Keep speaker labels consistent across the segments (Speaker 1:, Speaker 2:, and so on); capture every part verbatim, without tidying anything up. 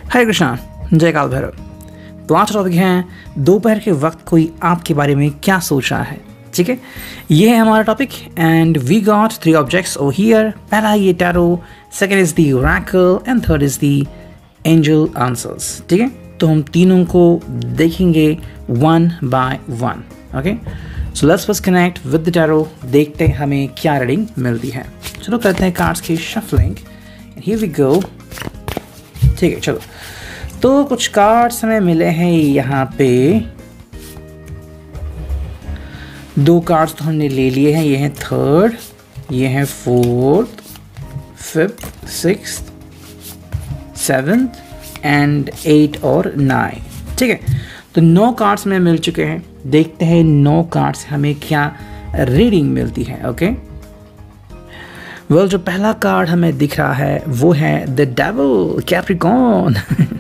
Speaker 1: हरे कृष्णा, जय काल भैरव। तो आज टॉपिक है दोपहर के वक्त कोई आपके बारे में क्या सोच रहा है। ठीक है, ये है हमारा topic and we got three objects over here. पहला ये tarot, second is the oracle and third is the angel answers. ठीक है, तो हम तीनों को देखेंगे one by one. Okay, so let's first connect with the tarot, देखते हैं हमें क्या रीडिंग मिलती है। चलो करते हैं कार्ड्स की शफलिंग। Here we go. ठीक है, चलो तो कुछ कार्ड्स हमें मिले हैं यहाँ पे। दो कार्ड्स तो हमने ले लिए हैं, ये है थर्ड, ये है fourth, fifth, sixth, seventh and eight और नाइन। ठीक है, तो नौ कार्ड्स हमें मिल चुके हैं। देखते हैं नौ कार्ड्स हमें क्या रीडिंग मिलती है। ओके वेल well, जो पहला कार्ड हमें दिख रहा है वो है द डेविल कैप्रिकॉर्न।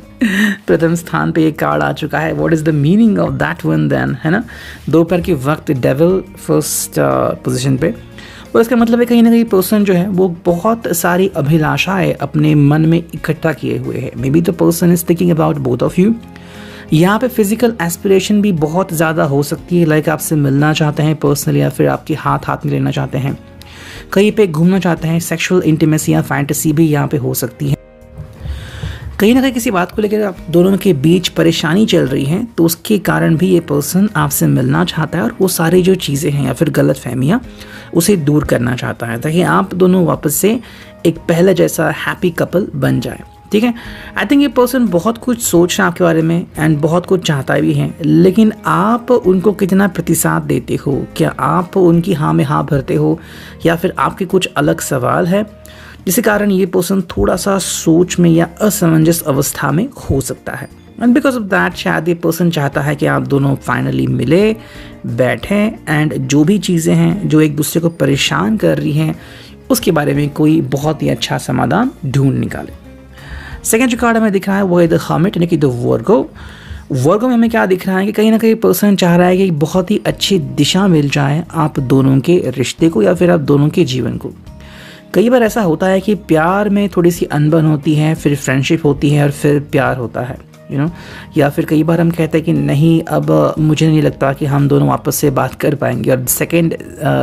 Speaker 1: प्रथम स्थान पे ये कार्ड आ चुका है। What is the meaning of that one then, है ना। दोपहर के वक्त डेविल फर्स्ट पोजीशन पे, और इसका मतलब है कहीं ना कहीं पर्सन जो है वो बहुत सारी अभिलाषाएं अपने मन में इकट्ठा किए हुए है। Maybe the person is thinking about both of you. यहाँ पे फिजिकल एस्पिरेशन भी बहुत ज़्यादा हो सकती है, लाइक आपसे मिलना चाहते हैं पर्सनली, या फिर आपके हाथ हाथ में लेना चाहते हैं, कहीं पे घूमना चाहते हैं। सेक्सुअल इंटीमेसी या फैंटेसी भी यहाँ पे हो सकती है। कहीं ना कहीं किसी बात को लेकर आप दोनों के बीच परेशानी चल रही है, तो उसके कारण भी ये पर्सन आपसे मिलना चाहता है और वो सारी जो चीज़ें हैं या फिर गलत फहमियाँ उसे दूर करना चाहता है, ताकि आप दोनों वापस से एक पहले जैसा हैप्पी कपल बन जाए। ठीक है, आई थिंक ये पर्सन बहुत कुछ सोच रहा है आपके बारे में एंड बहुत कुछ चाहता भी है, लेकिन आप उनको कितना प्रतिसाद देते हो, क्या आप उनकी हाँ में हाँ भरते हो, या फिर आपके कुछ अलग सवाल है जिसके कारण ये पर्सन थोड़ा सा सोच में या असमंजस अवस्था में हो सकता है। एंड बिकॉज ऑफ दैट शायद ये पर्सन चाहता है कि आप दोनों फाइनली मिले, बैठें एंड जो भी चीज़ें हैं जो एक दूसरे को परेशान कर रही हैं उसके बारे में कोई बहुत ही अच्छा समाधान ढूंढ निकाले। सेकेंड जो कार्ड हमें दिख रहा है वो है द हर्मिट, यानी कि द वर्गो। वर्गो में हमें क्या दिख रहा है कि कहीं ना कहीं पर्सन चाह रहा है कि बहुत ही अच्छी दिशा मिल जाए आप दोनों के रिश्ते को या फिर आप दोनों के जीवन को। कई बार ऐसा होता है कि प्यार में थोड़ी सी अनबन होती है, फिर फ्रेंडशिप होती है और फिर प्यार होता है, यू नो। या फिर कई बार हम कहते हैं कि नहीं, अब मुझे नहीं लगता कि हम दोनों वापस से बात कर पाएंगे, और सेकेंड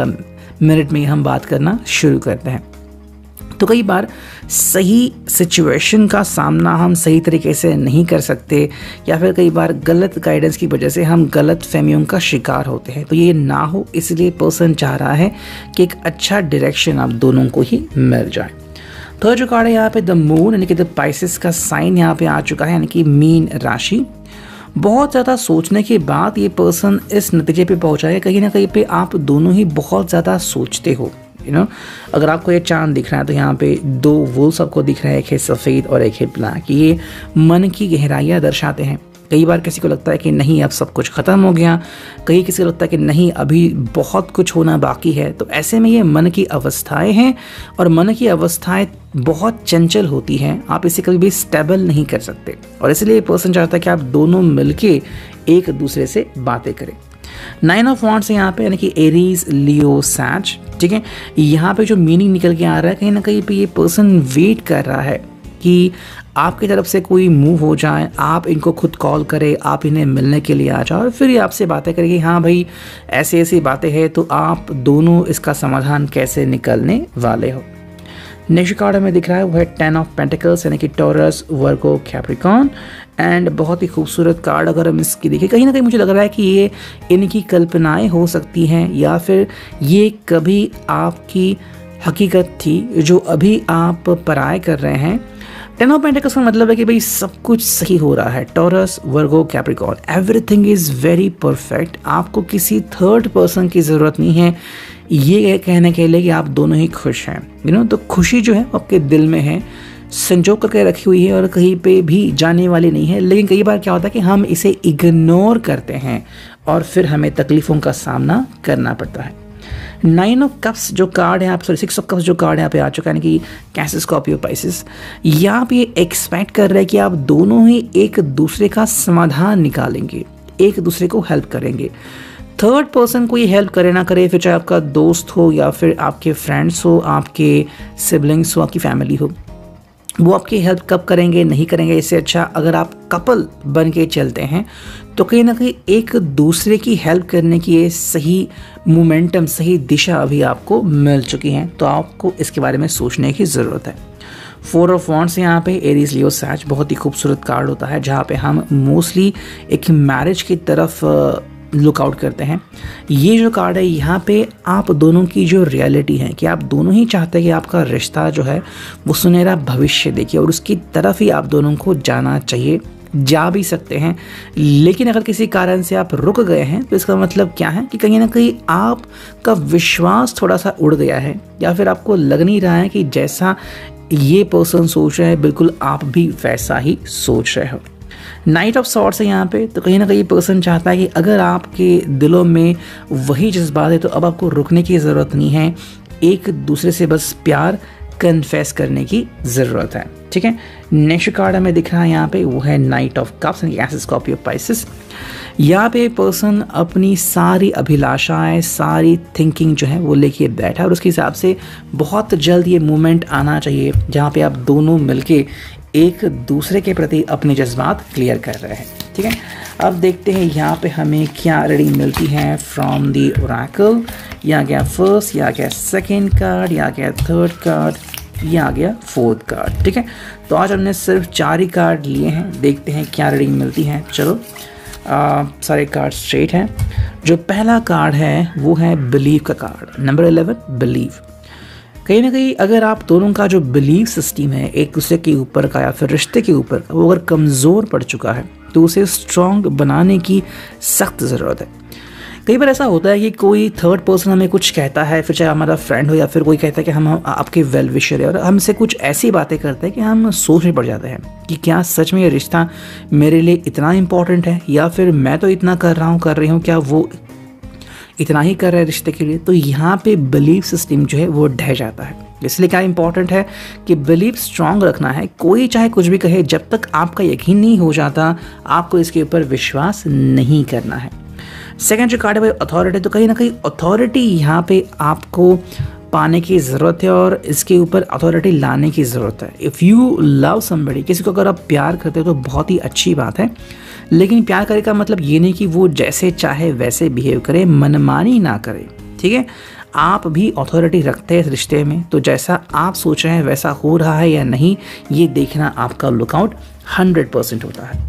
Speaker 1: मिनट में हम बात करना शुरू करते हैं। तो कई बार सही सिचुएशन का सामना हम सही तरीके से नहीं कर सकते, या फिर कई बार गलत गाइडेंस की वजह से हम गलत फहमियों का शिकार होते हैं। तो ये ना हो, इसलिए पर्सन चाह रहा है कि एक अच्छा डायरेक्शन आप दोनों को ही मिल जाए। थर्ड जो कार्ड है यहाँ पे द मून, यानी कि द पाइसेस का साइन यहाँ पे आ चुका है, यानी कि मीन राशि। बहुत ज़्यादा सोचने के बाद ये पर्सन इस नतीजे पे पहुँचा है कहीं ना कहीं पे आप दोनों ही बहुत ज़्यादा सोचते हो, यू नो। अगर आपको ये चांद दिख रहा है तो यहाँ पे दो वुल्स आपको दिख रहा है, एक है सफ़ेद और एक है ब्लैक। ये मन की गहराइयाँ दर्शाते हैं। कई बार किसी को लगता है कि नहीं अब सब कुछ ख़त्म हो गया, कहीं किसी को लगता है कि नहीं अभी बहुत कुछ होना बाकी है। तो ऐसे में ये मन की अवस्थाएं हैं, और मन की अवस्थाएं बहुत चंचल होती हैं, आप इसे कभी भी स्टेबल नहीं कर सकते, और इसलिए पर्सन चाहता है कि आप दोनों मिलके एक दूसरे से बातें करें। नाइन ऑफ वॉन्ड्स है यहाँ पे, यानी कि एरीज, लियो, सैज। ठीक है, यहाँ पे जो मीनिंग निकल के आ रहा है, कहीं ना कहीं पे ये पर्सन वेट कर रहा है कि आपकी तरफ से कोई मूव हो जाए, आप इनको खुद कॉल करें, आप इन्हें मिलने के लिए आ जाओ, और फिर ये आपसे बातें करें कि हाँ भाई ऐसी ऐसी बातें हैं, तो आप दोनों इसका समाधान कैसे निकलने वाले हो। नेक्स्ट कार्ड हमें दिख रहा है वो है टेन ऑफ पेंटिकल्स, यानी कि टॉरस, वर्गो, कैप्रिकॉर्न। एंड बहुत ही खूबसूरत कार्ड अगर हम इसकी देखें, कहीं ना कहीं मुझे लग रहा है कि ये इनकी कल्पनाएं हो सकती हैं, या फिर ये कभी आपकी हकीकत थी जो अभी आप पराये कर रहे हैं। टेन ऑफ पेंटिकल्स का मतलब है कि भाई सब कुछ सही हो रहा है। Taurus, Virgo, Capricorn, everything is very perfect. आपको किसी थर्ड पर्सन की ज़रूरत नहीं है ये कहने के लिए कि आप दोनों ही खुश हैं, यू नो। तो खुशी जो है आपके दिल में है, संजो करके रखी हुई है, और कहीं पे भी जाने वाली नहीं है। लेकिन कई बार क्या होता है कि हम इसे इग्नोर करते हैं और फिर हमें तकलीफ़ों का सामना करना पड़ता है। नाइन ऑफ कप्स जो कार्ड है, आप सॉरी सिक्स ऑफ कप्स जो कार्ड यहाँ पे आ चुका है, यानी कि कैंसर, स्कॉर्पियो, पाइसेस। यहाँ पे ये एक्सपेक्ट कर रहे हैं कि आप दोनों ही एक दूसरे का समाधान निकालेंगे, एक दूसरे को हेल्प करेंगे। थर्ड पर्सन कोई हेल्प करे ना करे, फिर चाहे आपका दोस्त हो या फिर आपके फ्रेंड्स हो, आपके सिबलिंग्स हो, आपकी फैमिली हो, वो आपकी हेल्प कब करेंगे नहीं करेंगे, इससे अच्छा अगर आप कपल बन के चलते हैं तो कहीं ना कहीं एक दूसरे की हेल्प करने की ये सही मोमेंटम, सही दिशा अभी आपको मिल चुकी है। तो आपको इसके बारे में सोचने की ज़रूरत है। फोर ऑफ वॉन्ड्स यहाँ पे एरीज लियो सैज बहुत ही खूबसूरत कार्ड होता है, जहाँ पे हम मोस्टली एक मैरिज की तरफ लुक आउट करते हैं। ये जो कार्ड है यहाँ पे आप दोनों की जो रियलिटी है कि आप दोनों ही चाहते हैं कि आपका रिश्ता जो है वो सुनहरा भविष्य देखिए और उसकी तरफ ही आप दोनों को जाना चाहिए, जा भी सकते हैं। लेकिन अगर किसी कारण से आप रुक गए हैं तो इसका मतलब क्या है कि कहीं ना कहीं आपका विश्वास थोड़ा सा उड़ गया है, या फिर आपको लग नहीं रहा है कि जैसा ये पर्सन सोच रहा है बिल्कुल आप भी वैसा ही सोच रहे हो। नाइट ऑफ सॉर्ड्स है यहाँ पे, तो कहीं ना कहीं पर्सन चाहता है कि अगर आपके दिलों में वही जज्बात है तो अब आपको रुकने की ज़रूरत नहीं है, एक दूसरे से बस प्यार कन्फेस करने की ज़रूरत है। ठीक है, नेक्स्ट कार्ड हमें दिख रहा है यहाँ पे, वो है knight of cups and Scorpio Pisces. यहाँ पे पर्सन अपनी सारी अभिलाषाएं, सारी थिंकिंग जो है वो लेके बैठा और उसके हिसाब से बहुत जल्द ये मोमेंट आना चाहिए जहाँ पे आप दोनों मिलके एक दूसरे के प्रति अपने जज्बात क्लियर कर रहे हैं। ठीक है, अब देखते हैं यहाँ पे हमें क्या रीडिंग मिलती है फ्रॉम दी ओरेकल। यहाँ गया फर्स्ट, यहाँ गया सेकेंड कार्ड, यहाँ गया थर्ड कार्ड, यहाँ आ गया फोर्थ कार्ड। ठीक है, तो आज हमने सिर्फ चार ही कार्ड लिए हैं, देखते हैं क्या रीडिंग मिलती है। चलो आ, सारे कार्ड स्ट्रेट हैं। जो पहला कार्ड है वो है बिलीव का कार्ड, नंबर इलेवन बिलीव। कहीं ना कहीं अगर आप दोनों का जो बिलीव सिस्टम है एक दूसरे के ऊपर का या फिर रिश्ते के ऊपर का, वो अगर कमज़ोर पड़ चुका है तो उसे स्ट्रॉन्ग बनाने की सख्त ज़रूरत है। कई बार ऐसा होता है कि कोई थर्ड पर्सन हमें कुछ कहता है, फिर चाहे हमारा फ्रेंड हो या फिर कोई कहता है कि हम आपके वेल विशर है, और हमसे कुछ ऐसी बातें करते हैं कि हम सोच में पड़ जाते हैं कि क्या सच में ये रिश्ता मेरे लिए इतना इम्पोर्टेंट है, या फिर मैं तो इतना कर रहा हूँ कर रही हूँ, क्या वो इतना ही कर रहा है रिश्ते के लिए। तो यहाँ पे बिलीव सिस्टम जो है वो ढह जाता है। इसलिए क्या इंपॉर्टेंट है कि बिलीव स्ट्रांग रखना है। कोई चाहे कुछ भी कहे, जब तक आपका यकीन नहीं हो जाता आपको इसके ऊपर विश्वास नहीं करना है। सेकेंड जो कार्ड है वो अथॉरिटी। तो कहीं ना कहीं अथॉरिटी यहाँ पे आपको पाने की ज़रूरत है और इसके ऊपर अथॉरिटी लाने की ज़रूरत है। इफ़ यू लव समबडी, किसी को अगर आप प्यार करते हो तो बहुत ही अच्छी बात है, लेकिन प्यार करे का मतलब ये नहीं कि वो जैसे चाहे वैसे बिहेव करे, मनमानी ना करे। ठीक है, आप भी अथॉरिटी रखते हैं इस रिश्ते में, तो जैसा आप सोच रहे हैं वैसा हो रहा है या नहीं, ये देखना आपका लुकआउट हंड्रेड परसेंट होता है।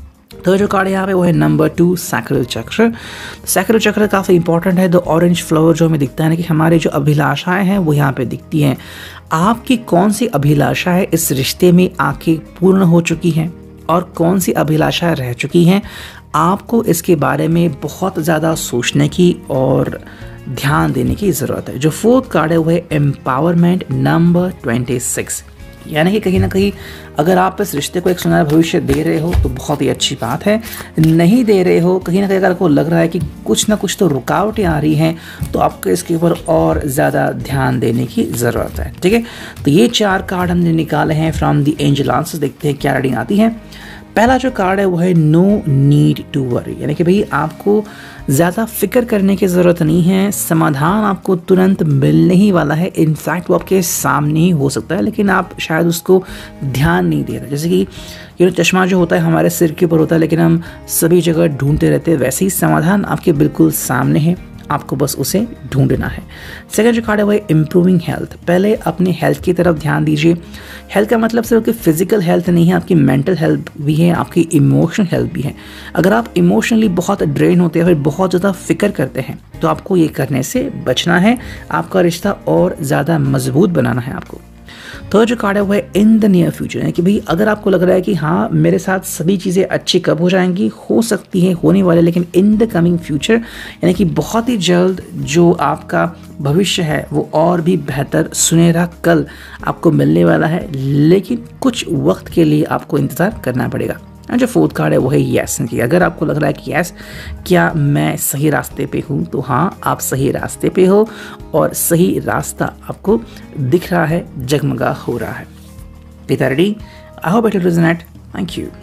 Speaker 1: तो जो कार्ड यहाँ पे वो है number two sacral chakra. Sacral chakra काफ़ी इंपॉर्टेंट है। द ऑरेंज फ्लावर जो हमें दिखता है ना कि हमारे जो अभिलाषाएं हैं वो यहाँ पे दिखती हैं। आपकी कौन सी अभिलाषा है इस रिश्ते में आके पूर्ण हो चुकी हैं और कौन सी अभिलाषाएं रह चुकी हैं, आपको इसके बारे में बहुत ज़्यादा सोचने की और ध्यान देने की ज़रूरत है। जो फोर्थ कार्ड है वो है एम्पावरमेंट नंबर ट्वेंटी सिक्स। यानी कि कहीं ना कहीं अगर आप इस रिश्ते को एक सुनहरा भविष्य दे रहे हो तो बहुत ही अच्छी बात है, नहीं दे रहे हो कहीं ना कहीं अगर आपको लग रहा है कि कुछ ना कुछ तो रुकावटें आ रही हैं तो आपको इसके ऊपर और ज़्यादा ध्यान देने की ज़रूरत है। ठीक है, तो ये चार कार्ड हमने निकाले हैं फ्रॉम द एंजल आंसर्स। देखते हैं क्या रीडिंग आती है। पहला जो कार्ड है वो है नो नीड टू वरी, यानी कि भाई आपको ज़्यादा फिक्र करने की ज़रूरत नहीं है, समाधान आपको तुरंत मिलने ही वाला है। इनफैक्ट वो आपके सामने ही हो सकता है लेकिन आप शायद उसको ध्यान नहीं दे रहे। जैसे कि ये चश्मा जो होता है हमारे सिर के ऊपर होता है लेकिन हम सभी जगह ढूंढते रहते हैं, वैसे ही समाधान आपके बिल्कुल सामने है, आपको बस उसे ढूंढना है। सेकंड जो कार्ड है वो है इम्प्रूविंग हेल्थ। पहले अपने हेल्थ की तरफ ध्यान दीजिए। हेल्थ का मतलब सिर्फ फिजिकल हेल्थ नहीं है, आपकी मेंटल हेल्थ भी है, आपकी इमोशनल हेल्थ भी है। अगर आप इमोशनली बहुत ड्रेन होते हैं, फिर बहुत ज़्यादा फिक्र करते हैं, तो आपको ये करने से बचना है। आपका रिश्ता और ज़्यादा मजबूत बनाना है आपको। थर्ड जो कार्ड है वो है इन द नियर फ्यूचर, यानी कि भाई अगर आपको लग रहा है कि हाँ मेरे साथ सभी चीज़ें अच्छी कब हो जाएंगी, हो सकती है होने वाले, लेकिन इन द कमिंग फ्यूचर यानी कि बहुत ही जल्द जो आपका भविष्य है वो और भी बेहतर सुनहरा कल आपको मिलने वाला है, लेकिन कुछ वक्त के लिए आपको इंतज़ार करना पड़ेगा। और जो फोर्थ कार्ड है वो है यस, कि अगर आपको लग रहा है कि यस क्या मैं सही रास्ते पे हूँ, तो हाँ आप सही रास्ते पे हो और सही रास्ता आपको दिख रहा है, जगमगा हो रहा है। पिता ready, I hope it will resonate. Thank you.